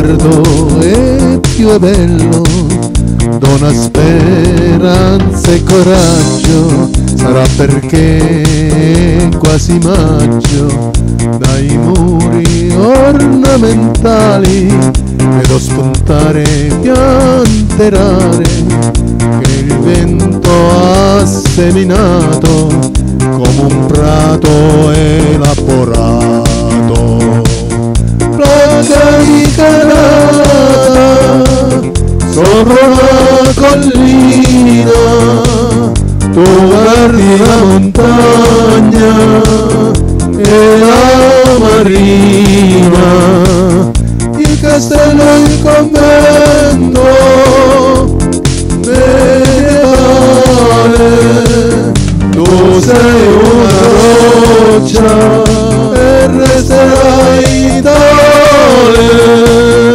traguardo e più è bello, dona speranza e coraggio, sarà perché quasi maggio, dai muri ornamentali vedo spuntare piante rare che il vento ha seminato come un prato elaborato. Placa di Canada sopra una collina, tu guardi la montagna e la marina, il castello e il convento medievale. Tu sei una roccia e resterai tale.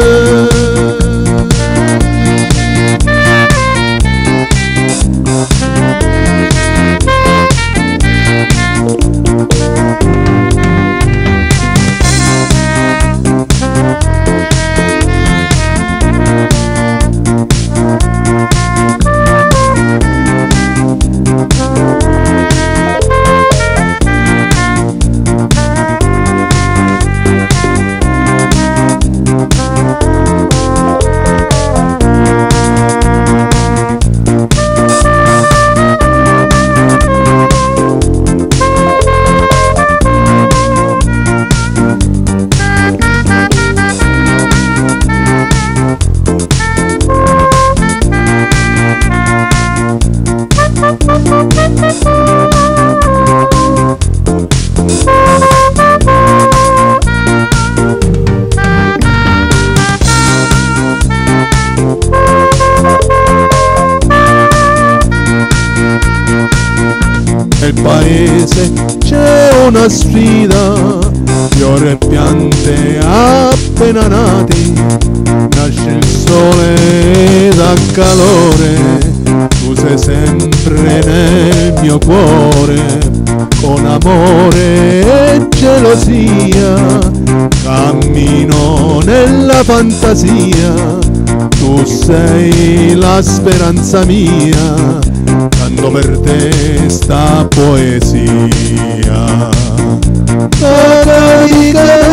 Nel paese c'è una sfida, fiori e piante appena nati, nasce il sole da calore, tu sei sempre nel mio cuore, con amore e gelosia, cammino nella fantasia, tu sei la speranza mia, canto per te sta poesia. Placa di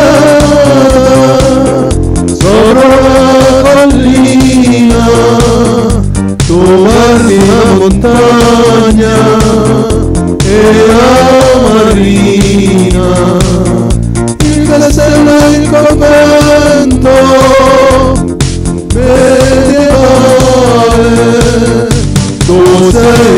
Canada sopra una collina, tu guardi la montagna e la marina, il castello e il convento medievale. Tu sei